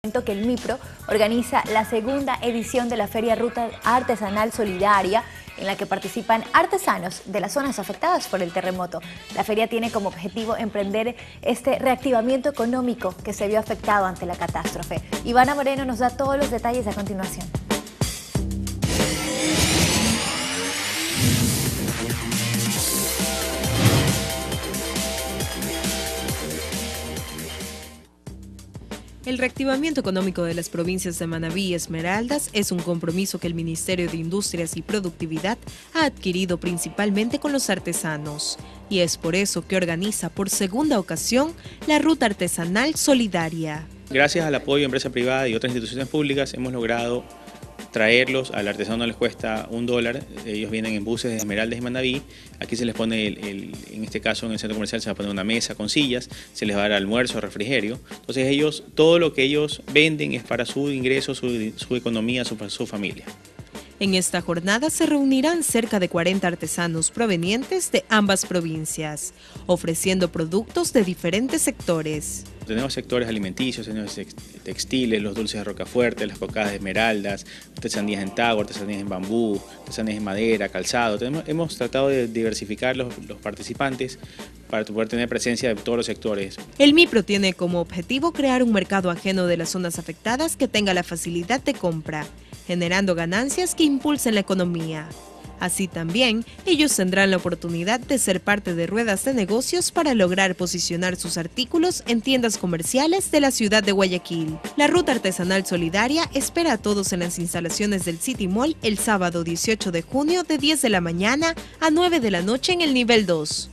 Que el MIPRO organiza la segunda edición de la Feria Ruta Artesanal Solidaria, en la que participan artesanos de las zonas afectadas por el terremoto. La feria tiene como objetivo emprender este reactivamiento económico que se vio afectado ante la catástrofe. Ivana Moreno nos da todos los detalles a continuación. El reactivamiento económico de las provincias de Manabí y Esmeraldas es un compromiso que el Ministerio de Industrias y Productividad ha adquirido principalmente con los artesanos. Y es por eso que organiza por segunda ocasión la Ruta Artesanal Solidaria. Gracias al apoyo de empresa privada y otras instituciones públicas hemos logrado traerlos. Al artesano no les cuesta $1, ellos vienen en buses de Esmeraldas y Manabí. Aquí se les pone, en este caso en el centro comercial se va a poner una mesa con sillas, se les va a dar almuerzo, refrigerio. Entonces ellos, todo lo que ellos venden es para su ingreso, su economía, su familia. En esta jornada se reunirán cerca de 40 artesanos provenientes de ambas provincias, ofreciendo productos de diferentes sectores. Tenemos sectores alimenticios, tenemos textiles, los dulces de Rocafuerte, las cocadas de Esmeraldas, artesanías en tago, artesanías en bambú, artesanías en madera, calzado. Hemos tratado de diversificar los participantes para poder tener presencia de todos los sectores. El MIPRO tiene como objetivo crear un mercado ajeno de las zonas afectadas que tenga la facilidad de compra, generando ganancias que impulsen la economía. Así también, ellos tendrán la oportunidad de ser parte de ruedas de negocios para lograr posicionar sus artículos en tiendas comerciales de la ciudad de Guayaquil. La Ruta Artesanal Solidaria espera a todos en las instalaciones del City Mall el sábado 18 de junio de 10 de la mañana a 9 de la noche en el nivel 2.